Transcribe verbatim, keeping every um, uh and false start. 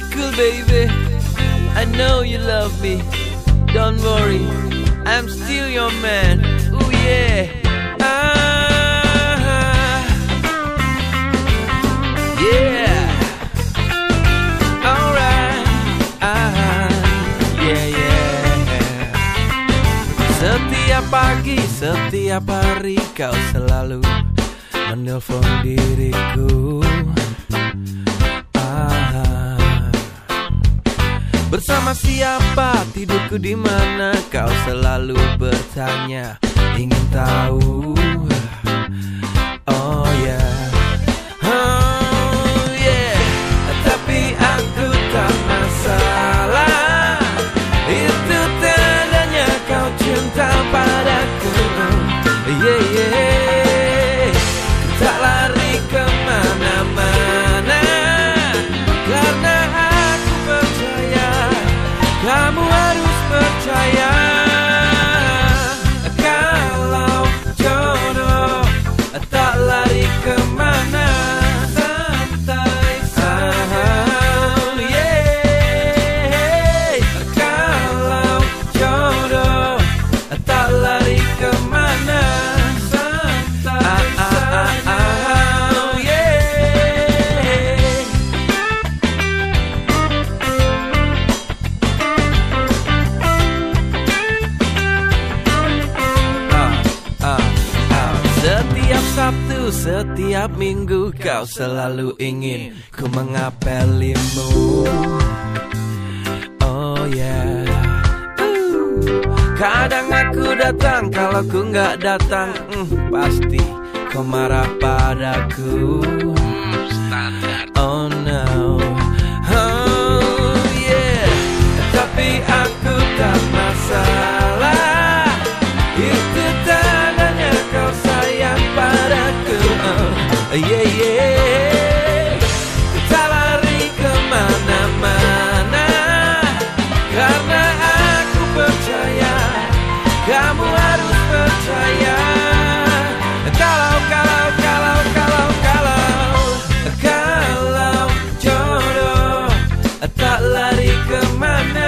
be cool, baby. I know you love me. Don't worry, I'm still your man. Ooh yeah. Ah, yeah. Alright. Ah, yeah yeah. Setiap pagi, setiap hari kau selalu menelpon diriku. Bersama siapa, tidurku di mana, kau selalu bertanya, ingin tahu. Oh yeah, oh yeah. Tapi aku tak masalah, itu tandanya kau cinta padaku. Yeah yeah. Tak lari kemana-mana, karena aku percaya kamu harus percaya. Kalau jodoh tak lari kemana, santai saja. Yeah. Kalau jodoh tak lari kemana, santai saja. Setiap Sabtu, setiap Minggu kau selalu ingin ku mengapelimu. Oh yeah. uh. Kadang aku datang, kalau ku nggak datang, mm, pasti kau marah padaku. Standar. Oh no. Oh yeah. Tapi aku tak masalah, itu tandanya kau sayang padaku. Oh yeah yeah. Tak lari kemana-mana, karena aku percaya kamu harus percaya. Kalau kalau kalau kalau kalau kalau jodoh tak lari kemana,